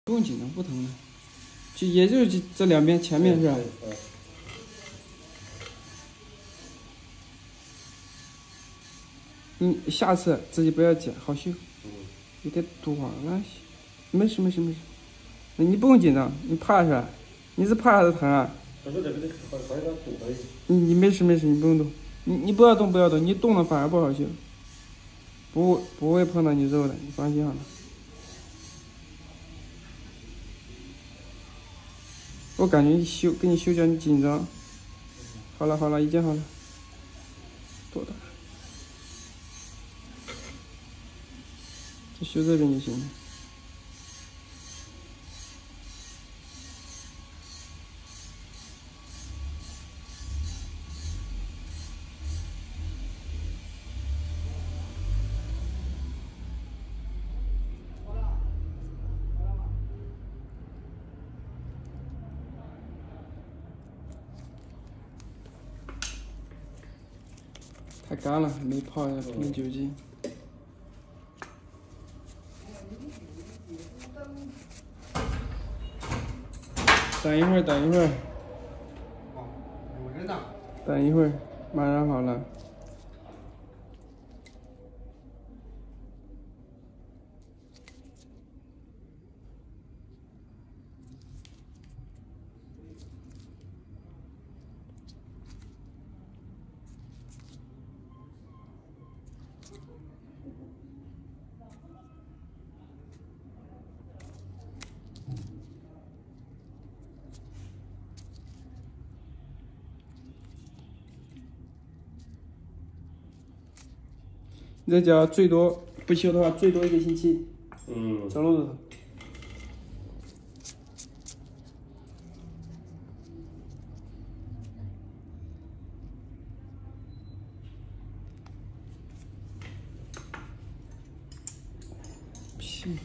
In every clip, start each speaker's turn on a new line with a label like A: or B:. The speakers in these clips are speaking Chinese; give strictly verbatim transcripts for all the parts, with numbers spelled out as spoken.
A: 不用紧张，不疼了，就也就是这两边前面是吧？你下次自己不要剪，好修。有点多了，没事没事没事。你不用紧张，你怕是吧？你是怕还是疼啊？你你没事没事，你不用动，你你不要动不要动，你动了反而不好修。不不会碰到你肉的，你放心好了。我感觉你修给你修脚你紧张。好了好了，已经好了。多大？就修这边就行了。太干了，没泡呀，没酒精。等一会儿，等一会儿。有人呢。等一会儿，马上好了。你这脚最多不修的话，最多一个星期。嗯。长褥子。屁。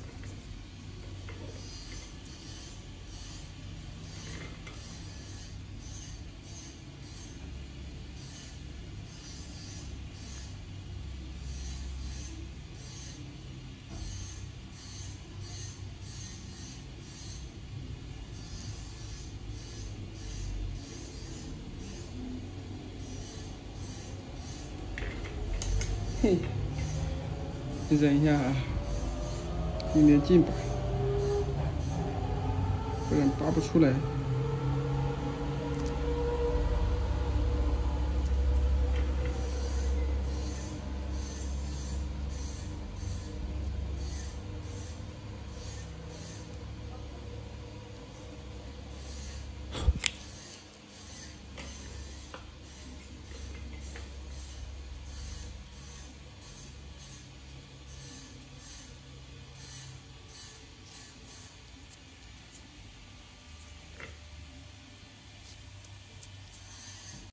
A: 嘿，你忍一下啊，避免进拔，不然拔不出来。